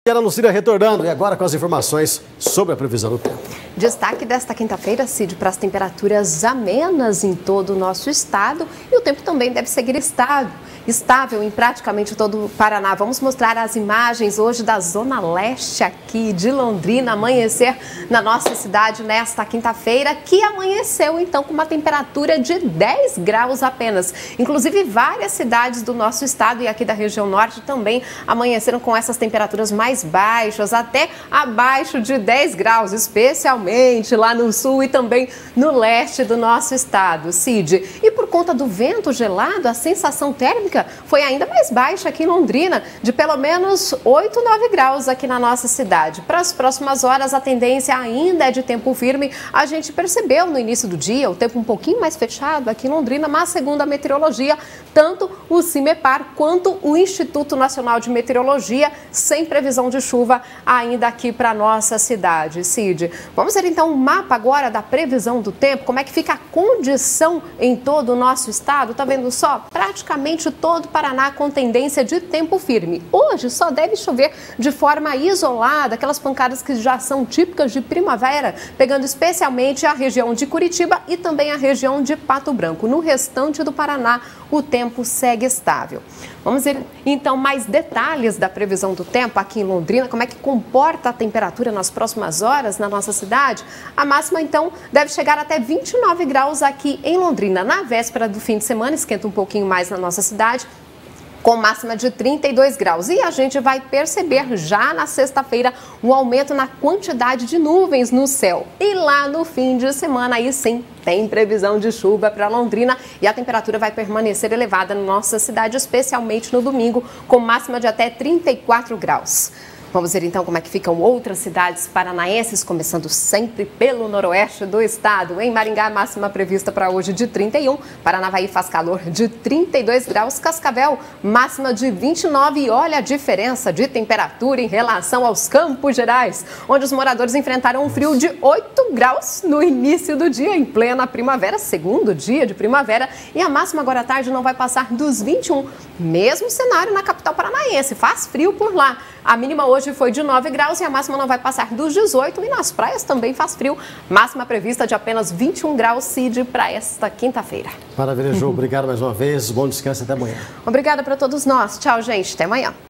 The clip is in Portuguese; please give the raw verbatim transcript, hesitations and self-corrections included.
E a Lucília retornando, e agora com as informações sobre a previsão do tempo. Destaque desta quinta-feira, Cid, para as temperaturas amenas em todo o nosso estado, e o tempo também deve seguir estável, estável em praticamente todo o Paraná. Vamos mostrar as imagens hoje da Zona Leste aqui de Londrina, amanhecer na nossa cidade nesta quinta-feira, que amanheceu então com uma temperatura de dez graus apenas. Inclusive várias cidades do nosso estado e aqui da região norte também amanheceram com essas temperaturas mais baixas, até abaixo de dez graus, especialmente lá no sul e também no leste do nosso estado, Cid. E por conta do vento gelado, a sensação térmica foi ainda mais baixa aqui em Londrina, de pelo menos oito, nove graus aqui na nossa cidade. Para as próximas horas, a tendência ainda é de tempo firme. A gente percebeu no início do dia o tempo um pouquinho mais fechado aqui em Londrina, mas segundo a meteorologia, tanto o CIMEPAR quanto o Instituto Nacional de Meteorologia, sem previsão de chuva ainda aqui para nossa cidade. Cid, vamos ver então o mapa agora da previsão do tempo, como é que fica a condição em todo o nosso estado. Tá vendo só? Praticamente todo o Paraná com tendência de tempo firme. Hoje só deve chover de forma isolada, aquelas pancadas que já são típicas de primavera, pegando especialmente a região de Curitiba e também a região de Pato Branco. No restante do Paraná, o tempo segue estável. Vamos ver então mais detalhes da previsão do tempo aqui em Londrina, como é que comporta a temperatura nas próximas horas na nossa cidade. A máxima então deve chegar até vinte e nove graus aqui em Londrina. Na véspera do fim de semana esquenta um pouquinho mais na nossa cidade, com máxima de trinta e dois graus. E a gente vai perceber já na sexta-feira um aumento na quantidade de nuvens no céu. E lá no fim de semana, aí sim, tem previsão de chuva para Londrina e a temperatura vai permanecer elevada na nossa cidade, especialmente no domingo, com máxima de até trinta e quatro graus. Vamos ver então como é que ficam outras cidades paranaenses, começando sempre pelo noroeste do estado. Em Maringá, máxima prevista para hoje de trinta e um, Paranavaí faz calor de trinta e dois graus, Cascavel, máxima de vinte e nove. E olha a diferença de temperatura em relação aos Campos Gerais, onde os moradores enfrentaram um frio de oito graus no início do dia, em plena primavera, segundo dia de primavera, e a máxima agora à tarde não vai passar dos vinte e um. Mesmo cenário na capital paranaense, faz frio por lá. A mínima hoje foi de nove graus e a máxima não vai passar dos dezoito, e nas praias também faz frio. Máxima prevista de apenas vinte e um graus, Cid, para esta quinta-feira. Maravilha, Ju. Obrigado mais uma vez. Bom descanso e até amanhã. Obrigada para todos nós. Tchau, gente. Até amanhã.